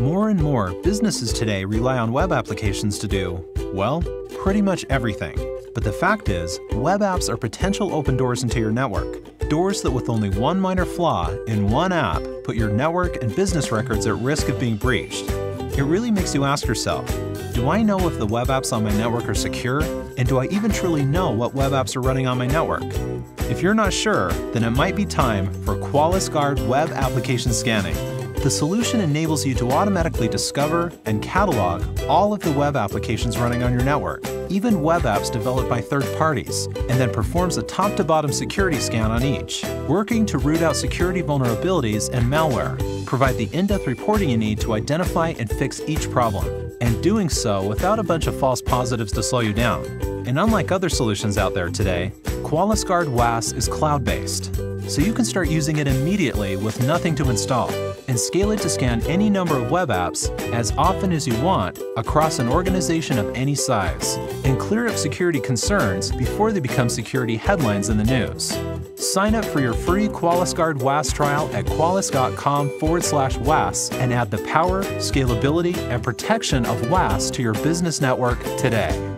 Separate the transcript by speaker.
Speaker 1: More and more businesses today rely on web applications to do, well, pretty much everything. But the fact is, web apps are potential open doors into your network. Doors that with only one minor flaw in one app put your network and business records at risk of being breached. It really makes you ask yourself, do I know if the web apps on my network are secure? And do I even truly know what web apps are running on my network? If you're not sure, then it might be time for Qualys Guard Web Application Scanning. The solution enables you to automatically discover and catalog all of the web applications running on your network, even web apps developed by third parties, and then performs a top-to-bottom security scan on each, working to root out security vulnerabilities and malware, provide the in-depth reporting you need to identify and fix each problem, and doing so without a bunch of false positives to slow you down. And unlike other solutions out there today, Qualys Guard WAS is cloud-based, so you can start using it immediately with nothing to install, and scale it to scan any number of web apps as often as you want across an organization of any size, and clear up security concerns before they become security headlines in the news. Sign up for your free Qualys Guard WAS trial at qualys.com/WAS and add the power, scalability, and protection of WAS to your business network today.